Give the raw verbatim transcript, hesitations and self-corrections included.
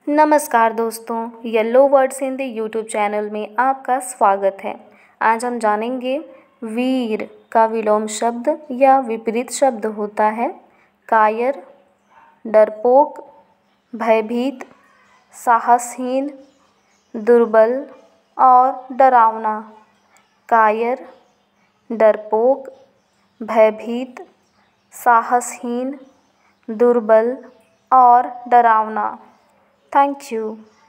नमस्कार दोस्तों, yellow words Hindi YouTube channel में आपका स्वागत है। आज हम जानेंगे वीर का विलोम शब्द या विपरीत शब्द होता है कायर, डरपोक, भयभीत, साहसहीन, दुर्बल और डरावना। कायर, डरपोक, भयभीत, साहसहीन, दुर्बल और डरावना। Thank you.